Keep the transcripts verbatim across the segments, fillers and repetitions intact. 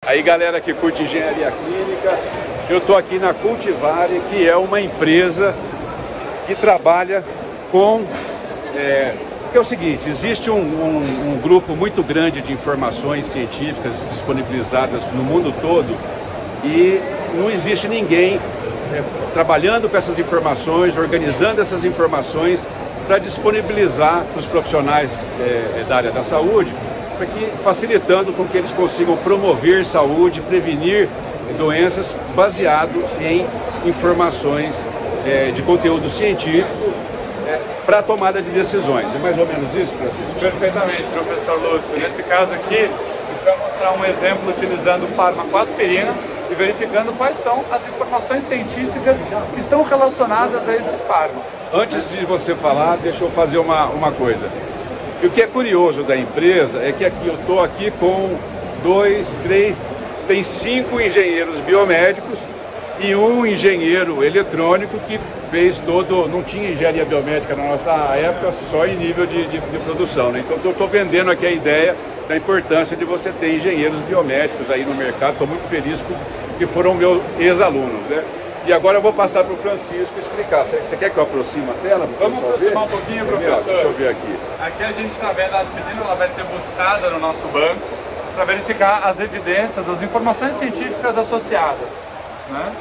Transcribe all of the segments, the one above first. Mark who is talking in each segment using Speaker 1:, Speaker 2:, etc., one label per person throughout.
Speaker 1: Aí galera que curte engenharia clínica, eu estou aqui na Cultivare, que é uma empresa que trabalha com... É, que é o seguinte, existe um, um, um grupo muito grande de informações científicas disponibilizadas no mundo todo e não existe ninguém é, trabalhando com essas informações, organizando essas informações para disponibilizar para os profissionais é, da área da saúde, para que, facilitando com que eles consigam promover saúde, prevenir doenças baseado em informações é, de conteúdo científico é, para a tomada de decisões. É mais ou menos isso, Francisco?
Speaker 2: Perfeitamente, professor Lúcio. Nesse caso aqui, a gente vai mostrar um exemplo utilizando o fármaco aspirina e verificando quais são as informações científicas que estão relacionadas a esse fármaco.
Speaker 1: Antes de você falar, deixa eu fazer uma, uma coisa. E o que é curioso da empresa é que aqui eu estou aqui com dois, três, tem cinco engenheiros biomédicos e um engenheiro eletrônico que fez todo, não tinha engenharia biomédica na nossa época, só em nível de, de, de produção, né? Então eu estou vendendo aqui a ideia da importância de você ter engenheiros biomédicos aí no mercado. Estou muito feliz porque foram meus ex-alunos, né? E agora eu vou passar para o Francisco explicar. Você quer que eu aproxime a tela?
Speaker 2: Vamos aproximar um pouquinho, professor.
Speaker 1: Deixa eu ver aqui.
Speaker 2: Aqui a gente está vendo a aspirina, ela vai ser buscada no nosso banco para verificar as evidências, as informações científicas associadas, né?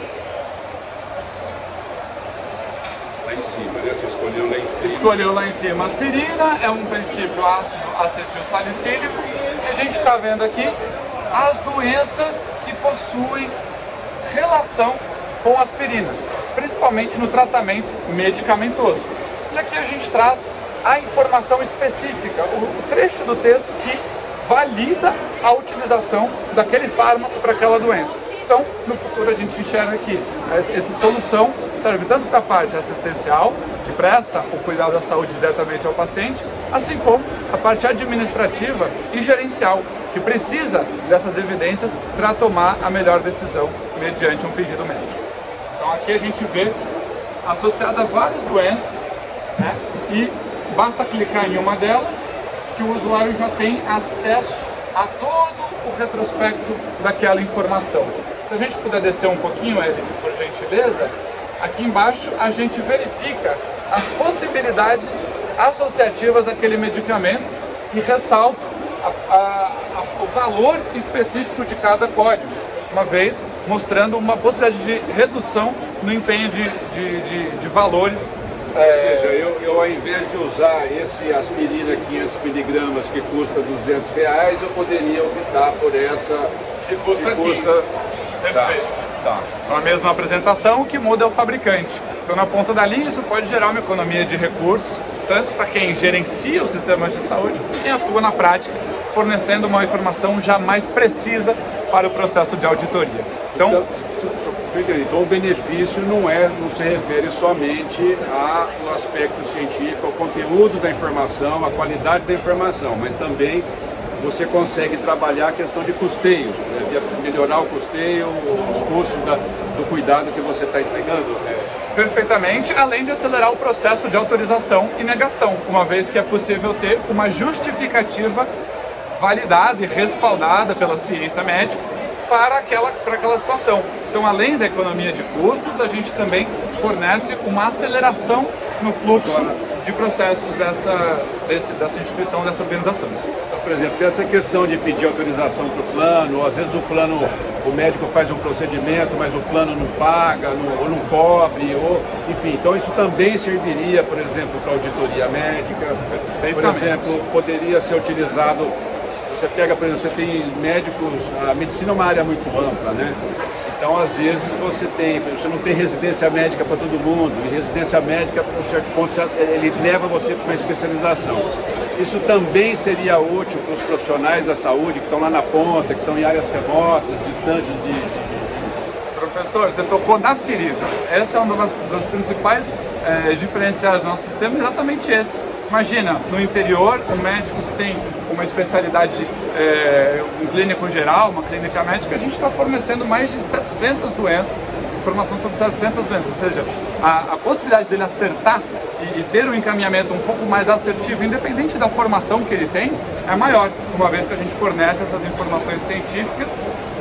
Speaker 1: Lá em cima, né? Você escolheu lá em cima.
Speaker 2: Escolheu lá em cima. A aspirina é um princípio ácido acetilsalicílico e a gente está vendo aqui as doenças que possuem relação com aspirina, principalmente no tratamento medicamentoso. E aqui a gente traz a informação específica, o trecho do texto que valida a utilização daquele fármaco para aquela doença. Então, no futuro a gente enxerga aqui, essa solução serve tanto para a parte assistencial, que presta o cuidado da saúde diretamente ao paciente, assim como a parte administrativa e gerencial, que precisa dessas evidências para tomar a melhor decisão mediante um pedido médico. Então aqui a gente vê associada a várias doenças, né? E basta clicar em uma delas que o usuário já tem acesso a todo o retrospecto daquela informação. Se a gente puder descer um pouquinho, Eli, por gentileza, aqui embaixo a gente verifica as possibilidades associativas àquele medicamento e ressalta a, a, a, o valor específico de cada código, uma vez mostrando uma possibilidade de redução no empenho de, de, de, de valores.
Speaker 1: Ou é... seja, eu, eu ao invés de usar esse aspirina quinhentos miligramas que custa duzentos reais, eu poderia optar por essa
Speaker 2: que custa,
Speaker 1: que custa...
Speaker 2: Perfeito.
Speaker 1: Tá. Tá.
Speaker 2: Então, a mesma apresentação, o que muda é o fabricante. Então, na ponta da linha, isso pode gerar uma economia de recursos, tanto para quem gerencia os sistemas de saúde, quanto quem atua na prática, fornecendo uma informação já mais precisa para o processo de auditoria. Então,
Speaker 1: então, então o benefício não, é, não se refere somente ao aspecto científico, ao conteúdo da informação, à qualidade da informação, mas também você consegue trabalhar a questão de custeio, né, de melhorar o custeio, os custos da, do cuidado que você está entregando. Né?
Speaker 2: Perfeitamente, além de acelerar o processo de autorização e negação, uma vez que é possível ter uma justificativa validada e respaldada pela ciência médica para aquela, para aquela situação. Então, além da economia de custos, a gente também fornece uma aceleração no fluxo de processos dessa, desse, dessa instituição, dessa organização.
Speaker 1: Então, por exemplo, tem essa questão de pedir autorização para o plano, ou às vezes o plano, o médico faz um procedimento, mas o plano não paga, não, ou não cobre, ou, enfim, então isso também serviria, por exemplo, para auditoria médica, por exemplo, poderia ser utilizado. Você pega, por exemplo, você tem médicos, a medicina é uma área muito ampla, né? Então, às vezes, você tem, você não tem residência médica para todo mundo, e residência médica, por certo ponto, ele leva você para uma especialização. Isso também seria útil para os profissionais da saúde que estão lá na ponta, que estão em áreas remotas, distantes de...
Speaker 2: Professor, você tocou na ferida. Essa é uma das, das principais é, diferenciais do nosso sistema, exatamente esse. Imagina, no interior, um médico que tem uma especialidade, é, um clínico geral, uma clínica médica, a gente está fornecendo mais de setecentas doenças, informação sobre setecentas doenças, ou seja, a, a possibilidade dele acertar e, e ter um encaminhamento um pouco mais assertivo, independente da formação que ele tem, é maior, uma vez que a gente fornece essas informações científicas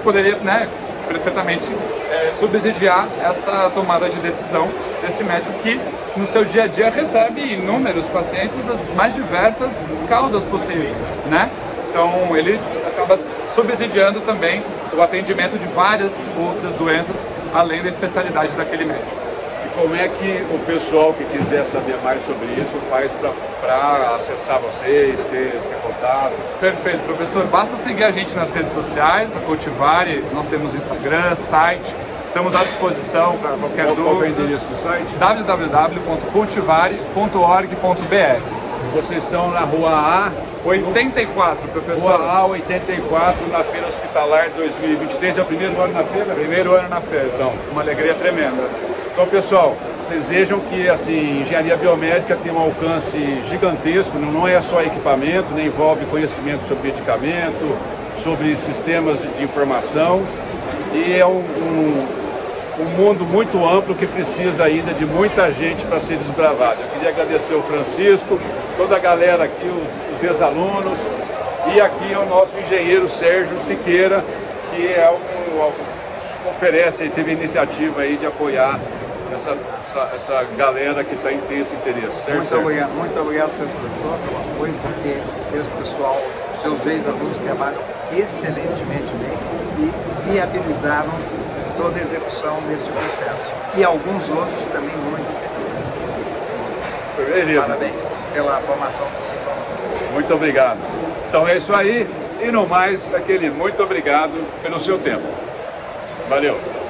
Speaker 2: poderia, né, perfeitamente é, subsidiar essa tomada de decisão desse médico que no seu dia a dia recebe inúmeros pacientes das mais diversas causas possíveis, né? Então ele acaba subsidiando também o atendimento de várias outras doenças além da especialidade daquele médico.
Speaker 1: E como é que o pessoal que quiser saber mais sobre isso faz para acessar vocês, ter, ter contato?
Speaker 2: Perfeito, professor. Basta seguir a gente nas redes sociais, a Cultivari, nós temos Instagram, site, estamos à disposição para qualquer
Speaker 1: qual,
Speaker 2: dúvida.
Speaker 1: Qual é o endereço do site?
Speaker 2: w w w ponto cultivari ponto org ponto b r.
Speaker 1: Vocês estão na rua A
Speaker 2: oitenta e quatro, professor.
Speaker 1: Rua A oitenta e quatro, na Feira Hospitalar dois mil e vinte e três. É o primeiro ano na feira?
Speaker 2: Primeiro ano na feira, então, uma alegria tremenda.
Speaker 1: Então, pessoal, vocês vejam que assim, engenharia biomédica tem um alcance gigantesco, não é só equipamento, né? Envolve conhecimento sobre medicamento, sobre sistemas de informação, e é um, um, um mundo muito amplo que precisa ainda de muita gente para ser desbravado. Eu queria agradecer o Francisco, toda a galera aqui, os, os ex-alunos, e aqui é o nosso engenheiro Sérgio Siqueira, que é o, o oferece e teve a iniciativa aí de apoiar essa, essa, essa galera que está em ter esse interesse. Certo,
Speaker 3: muito, obrigado, muito obrigado pelo professor, pelo apoio, porque esse pessoal, seus ex-alunos trabalham excelentemente bem e viabilizaram toda a execução desse processo. E alguns outros também muito interessantes.
Speaker 1: Beleza.
Speaker 3: Parabéns pela formação do Ciclo.
Speaker 1: Muito obrigado. Então é isso aí. E no mais, aquele muito obrigado pelo seu tempo. Valeu.